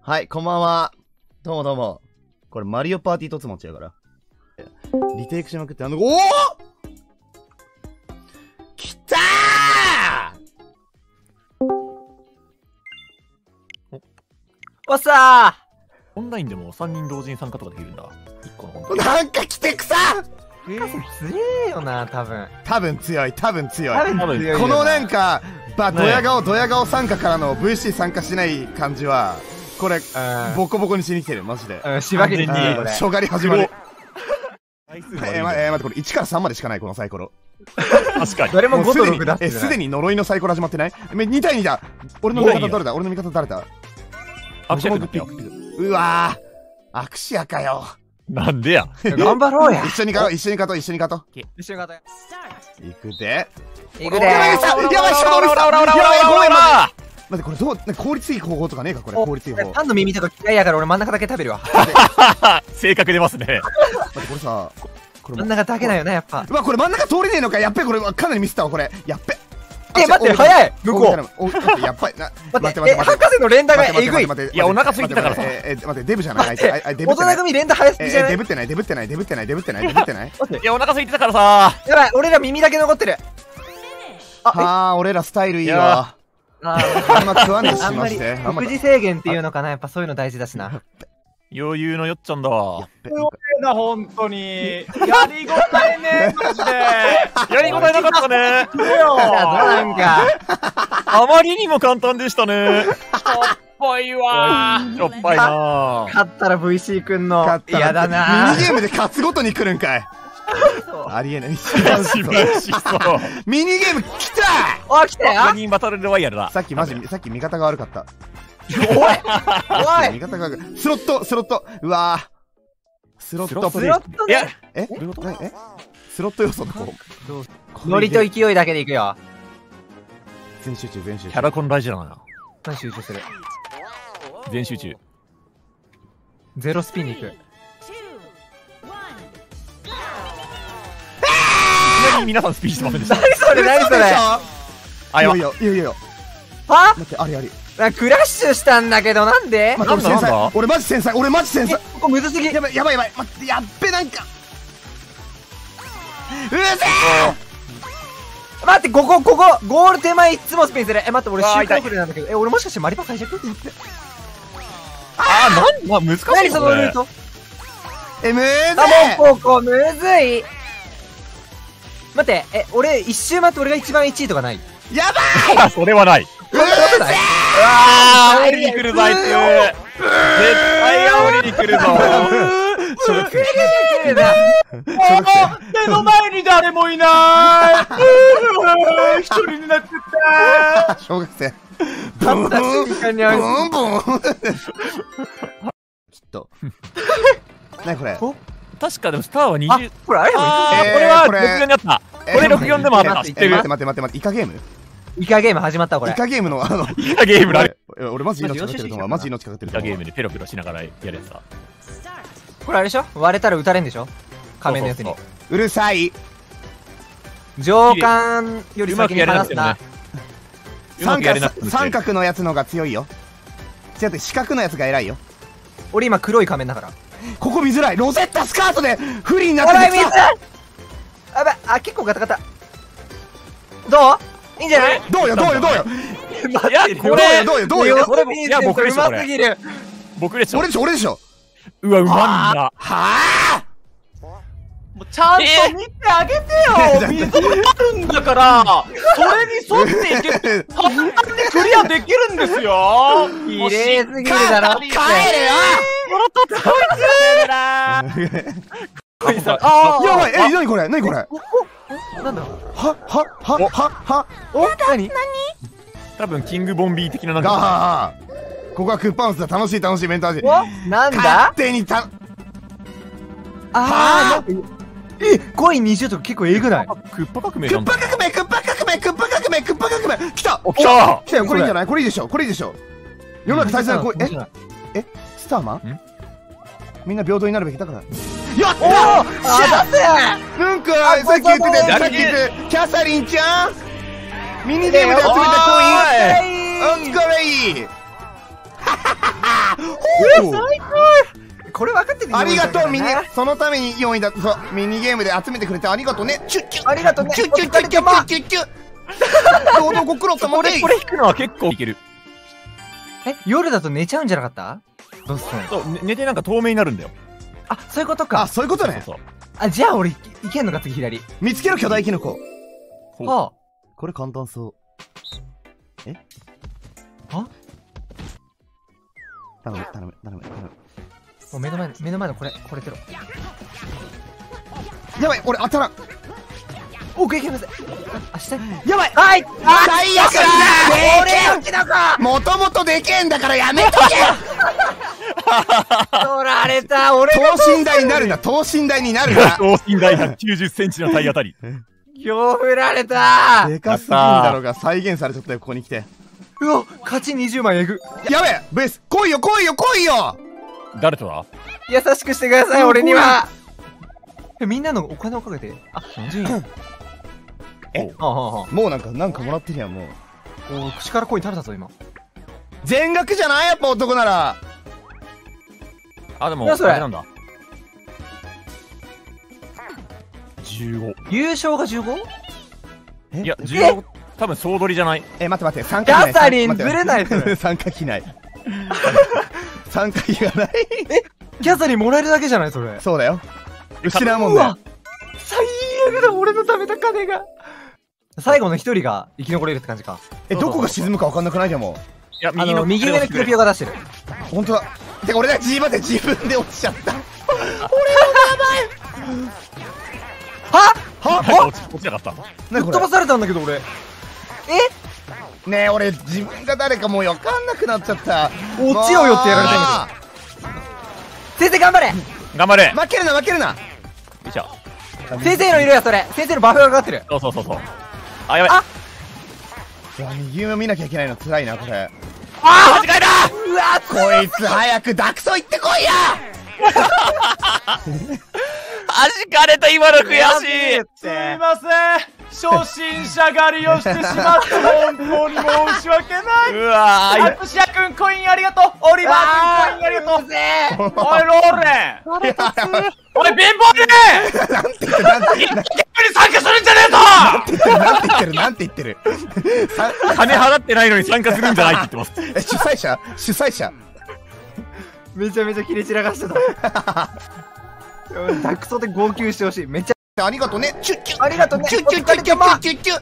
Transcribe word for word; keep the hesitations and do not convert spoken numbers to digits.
はい、こんばんは。どうもどうも。これマリオパーティー突持ちやから。リテイクしまくって、あの、おおきたーおっさーオンラインでもさんにん同時に参加とかできるんだ。いっこの本なんか来てくさえー、強えよな、多分。 多分強い、多分強い。 多分強いよな。 このなんか、ば、ドヤ顔、ドヤ顔参加からの ブイシー 参加しない感じは、これ、ボコボコにしに来てる、マジで。 うん、しばきに初狩り始まる。 回数えー、ま、えー、待って、これいちからさんまでしかない、このサイコロ。 確かに。 どれもごとろくもうすでに、え、 出してない。 すでに呪いのサイコロ始まってないえ、に対にだ俺の味方誰だ俺の味方誰だアクシアクだよ。 うわぁ、アクシアかよ。 なんでや。 頑張ろうや。 一緒に勝とう、一緒に勝とう、一緒に勝とう。 一緒に勝といくで。 う。いくでやばい、やばい、やばい、やばい、やばい、やばい、ごめん、 ら待って、これどう、なんか効率いい方法とかねえかこれ、効率いい方法。 パンの耳とか嫌いやから俺真ん中だけ食べるわ。 性格出ますね。 待って、これさ、これ真ん中だけだよな、やっぱ。 うわ、これ真ん中通れねえのか、やっべ、これかなりミスったわ、これ。やっべ。 え、待って、早い向こう。 う。待って、やっぱりな。 待って、え、博士の連打がえぐい。 いやお腹空いてたからさえ、待って、デブじゃない、あいつ、あいつ、デブ大ってない。 人組連打早すぎじゃえ、 ない？ デブってない、デブってない、デブってない、デブってない、デブってない。 いやお腹空いてたからさ。 やばい、俺ら耳だけ残ってる。 ああ、俺らスタイルいいわ。 ああんま食わねえし、 あんまりまして。 食事制限っていうのかな、やっぱそういうの大事だしな。 余裕のよっちゃんだわ。 な、本当に。やりごたえねえ、マジで。 やりごたえなかったね。 なんか、 あまりにも簡単でしたね。 しょっぽいわしょっぱいなぁ。 勝ったら ブイシー くんの勝ったら嫌だな。 ミニゲームで勝つごとに来るんかい。ありえない。 素晴らしそう。 ミニゲーム来たお、来たよ。 他人バトルロワイヤルだ。 さっきマジ、さっき味方が悪かった。 おいおい味方が悪かった。スロット、スロット。うわぁ。スロットプレイ。 スロットいやね。 え何えスロット要素のこう。 ノリと勢いだけでいくよ。 全集中、全集中。 キャラコン大事だな。 集中する。 全集中。 ゼロスピンに行く。 いきなり皆さんスピーチしてませんでした。 何それ何それはあ、やばい。 いやいやいやいや。待って、ありあり。 クラッシュしたんだけどなんで待って、俺なんだ繊細。俺マジ繊細。俺マジ繊細。 ここむずすぎ。 やばい、やばい、やばい。待って、やっべ、なんか。うぜー待って、ここ、ここ、ゴール手前いつもスピンする。え、待って、俺うわー周回遅れなんだけど。え、俺もしかしてマリパ解釈あー、なん、まあ、難しい何よこれそのルートえ、むーぜあ、もう、ここ、むずい。待って、え、俺、一周回って俺が一番いちいとかない？ ーやばいあ、それはない。 うぜあー、煽りに来るぞ、あいつ。絶対煽りに来るぞ。 小学生。 綺麗だ。 目の前に誰もいない一人になっちゃった小学生。 勝った瞬間にあいつブーンブーンきっと。なにこれ確かでもスターはにじゅう。 ほら、あれあー、 えーこれはこれろくじゅうにあった。 えーこれろくじゅうよんでもあった。知ってる。 待って待って待って、イカゲームイカゲーム始まったこれ。 イカゲームのあの、 イカゲームだ。イ俺俺マジ命かかってると思う。マジ命かかってると思う。 カゲームでペロペロしながらやるやつだ。 これあれでしょ？割れたら撃たれんでしょ？仮面のやつにそう。 うるさい。 上官よりうま先にくやれなくてもね離すな。。 うま三くやれなくても角、三角のやつのが強いよ。違って四角のやつが偉いよ。 俺今黒い仮面だから。 ここ見づらい。ロゼッタスカートで不利になっておい、水てやばい、あ、結構ガタガタ。どう？いいんじゃない？ どうよどうよどうよいや、これ、 どうよどうよこれも、いや、僕でしょ、これ。 うますぎる。 僕でしょ。 俺でしょ俺でしょうわ、うまんな。 はあもうちゃんと見てあげてよ水があるんだからそれに沿っていけば簡単にクリアできるんですよ綺麗すぎるだろ。 帰れよこいつ。あやばいえ、なにこれなにこれはあ、なんだ。 ははははお、何？ 多分、キングボンビー的ななんか。 がここはクッパウスだ。楽しい楽しい弁当味。 お、なんだ勝？手にた、 あー、なんかえ、コインにじゅうとか結構えぐない？ クッパ革命クッなんだ。 パ革命クッパ革命クッパ革命クッパ革命来たお、来た来たよ。これいいんじゃないこれいいでしょこれいいでしょ世の中大切なこれ、ええスターマンんみんな平等になるべきだから。やったおー、あ、だってなんかさっき言ってたやつさっき言ってたキャサリンちゃんミニゲームで集めたコインお疲れいいははははほこれ分かってる。 ありがとうミニ、そのためによんいだ。そう、ミニゲームで集めてくれてありがとうね。チュッチュッ。 ありがとうね。 チュッチュッチュッチュッチュッチュッ。どうぞご苦労様こで。 れこれ引くのは結構いける。 え、夜だと寝ちゃうんじゃなかった？どうすんの？ そう、ね寝てなんか透明になるんだよ。 あ、そういうことあ、 か。 そういうことね。 そうそうあ、じゃあ俺いいけんのか次左。 見つけろ巨大キノコ。 そう。 はこれ簡単そう。え？ あ？ 頼む頼む頼む頼む。 もう目の前の目の前のこれこれてろ。 やばい、俺当たらん。 お、いけません。あ、下。 やばい。 はい。あ、 最悪だ。 俺のキノコ。 もともとでけえんだからやめとけ。 取られた。俺等身大になるな、等身大になるな。 等身大ひゃくきゅうじゅっセンチの体当たり。 今日振られた。 でかすぎんだろうが再現されちゃったよ、ここに来て。 うわ、勝ちにじゅうまんえぐ。 やべえ、ベース、来いよ来いよ来いよ。 誰とだ？ 優しくしてください、俺には。え、みんなのお金をかけて。あ、順位。 え、 ああ、あもうなんか、なんかもらってるやん、もう。 お、口からコイン食べたぞ、今。 全額じゃないやっぱ男なら。 あ、でも、 何それあれなんだ。じゅうご。 優勝が じゅうご？ えいや、じゅうご、多分総取りじゃない。 え、待って待って、参加費ない。 キャサリン待ってずれないそれ参加費ない。参加費がない。 キャサリンもらえるだけじゃない、それ。 そうだよ。失うもんだよ。 最悪だ、俺の貯めた金が。最後の一人が生き残れるって感じか。 え、どこが沈むか分かんなくないでも。 いや、 あの、右上のキルピオが出してる。 ほんとだ。てか俺が G まで自分で落ちちゃった。 ははは落ち落ちなかった。 なにこれ飛ばされたんだけど、俺。えねえ、俺自分が誰かもう分かんなくなっちゃった。 落ちようよってやられたんだけど。先生頑張れ。 頑張れ。 負けるな負けるな。 よいしょ。 先生のいるや、それ。先生のバフがかかってる。 そうそうそうそう。あ、やばい。 あうわ、右上見なきゃいけないの辛いな、これ。 あー、間違えた。 うわ、 こいつ早くダクソ行ってこいや。 弾かれた、今の悔しい。 すいません。初心者狩りをしてしまって本当に申し訳なうい。 わー、 アクシア君コインありがとう。オリバー君コインありがとう。おいローレン。おい貧乏人。 なんて言ってるなんて一気に参加するんじゃねえぞ。 なんて言ってるなんて言ってるさ金払ってないのに参加するんじゃないって言ってます。 え、主催者主催者めちゃめちゃ切れ散らかしてた。ダクソで号泣してほしい。めっちゃ。 ありがとうね。チュッチュッ。 ありがとうね。 チュッチュッチュッチュッチュッチュッ。